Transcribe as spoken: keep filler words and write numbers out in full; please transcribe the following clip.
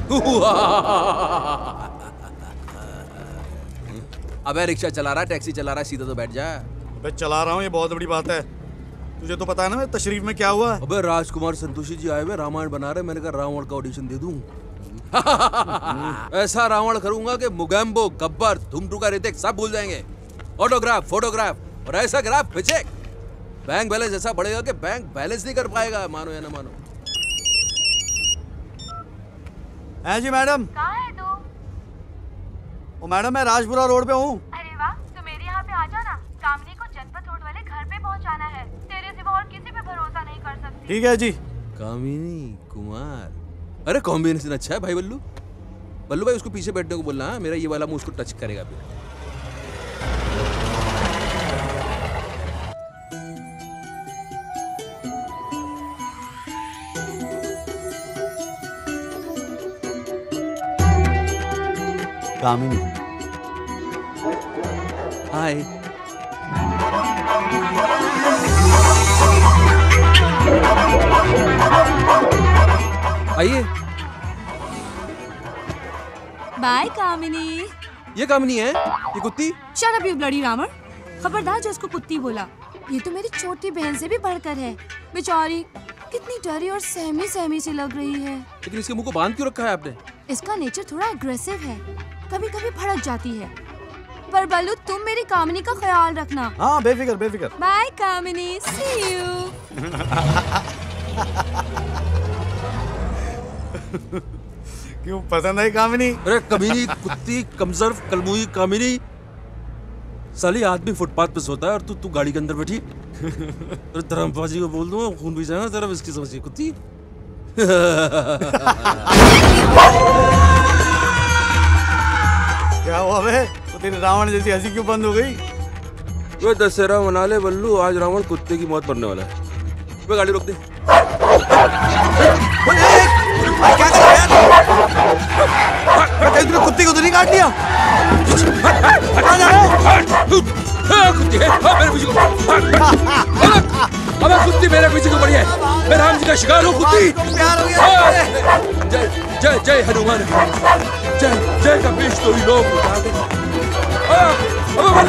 अबे रिक्शा चला रहा है, टैक्सी चला रहा है, सीधा तो बैठ जा। अबे चला रहा हूँ, ये बहुत बड़ी बात है। तुझे तो पता है ना मेरे तशरीफ में क्या हुआ? अबे राजकुमार संतोषी जी आए हुए रामायण बना रहे, मैंने कहा रावण का ऑडिशन दे दूं। ऐसा रावण करूंगा कि मुगैम्बो, गब्बर, धुमटुका, ऋतिक सब भूल जाएंगे। ऑटोग्राफ, फोटोग्राफ और ऐसा ग्राफ खींचे, बैंक बैलेंस ऐसा बढ़ेगा कि बैंक बैलेंस नहीं कर पाएगा, मानो या ना मानो। है जी मैडम। कहाँ है तू? ओ मैडम मैं राजपुरा रोड पे हूँ। अरे वाह, तू मेरे यहाँ पे आ जा ना। कामनी को जनपद रोड वाले घर पे पहुँचाना है। तेरे सिवा और किसी पे भरोसा नहीं कर सकती। ठीक है जी। कामिनी कुमार, अरे कॉम्बिनेशन अच्छा है भाई। बल्लू बल्लू भाई उसको पीछे बैठने को बोलना, मेरा ये वाला मुंह उसको टच करेगा फिर। कामिनी हाय। आइए। बाय कामिनी। ये कामिनी है, ये कुत्ती। Shut up you bloody Ravan, खबरदार जो उसको कुत्ती बोला। ये तो मेरी छोटी बहन से भी बढ़कर है। बेचारी कितनी डरी और सहमी सहमी सी लग रही है। लेकिन इसके मुंह को बांध क्यों रखा है आपने? इसका नेचर थोड़ा अग्रेसिव है, कभी कभी भड़क जाती है। पर बल्लू तुम मेरी कामिनी का ख्याल रखना। हाँ बेफिक्र बेफिक्र। Bye Kamini, see you. क्यों पसंद है कामिनी? अरे कमीनी कुत्ती, कमजोर कलमुई कामिनी। साली आदमी फुटपाथ पे सोता है और तू तू गाड़ी के अंदर बैठी। अरे धर्मपाजी को बोल दूंगा, खून भी जाएगा तेरा। इसकी समझिए कुत्ती। क्या हुआ बे? तो तेरी रावण जैसी हंसी क्यों बंद हो गई? वो दशहरा मना ले बल्लू, आज रावण कुत्ते की मौत मरने वाला है। वो गाड़ी रोक दे। क्या कर रहा है यार? तूने कुत्ते को तो नहीं काट लिया? कहाँ जा रहे हो? कुत्ती है, मेरे पीछे को। अबे कुत्ती मेरे पीछे को बढ़िया है। मैं राम जी का शिकार हूँ कुत्ती। प्यार हो गया। जय जय जय हनुमान, जय जय का बीच तो ही लोग। अबे